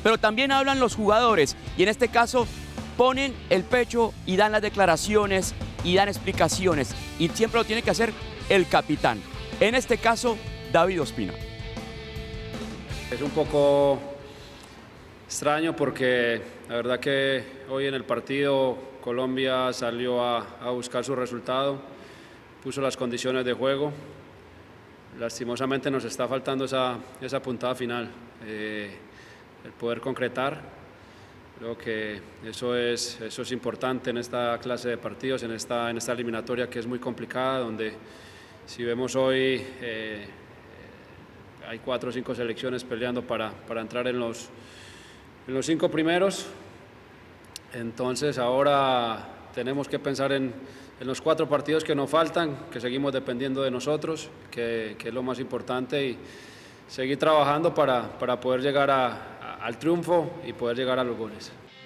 pero también hablan los jugadores y en este caso ponen el pecho y dan las declaraciones y dan explicaciones y siempre lo tiene que hacer el capitán, en este caso David Ospina. Es un poco extraño porque la verdad que hoy en el partido Colombia salió a buscar su resultado, puso las condiciones de juego. Lastimosamente nos está faltando esa puntada final, el poder concretar. Creo que eso es importante en esta clase de partidos, en esta eliminatoria que es muy complicada, donde si vemos hoy hay 4 o 5 selecciones peleando para entrar en los 5 primeros. Entonces ahora tenemos que pensar en los 4 partidos que nos faltan, que seguimos dependiendo de nosotros, que es lo más importante, y seguir trabajando para poder llegar al triunfo y poder llegar a los goles.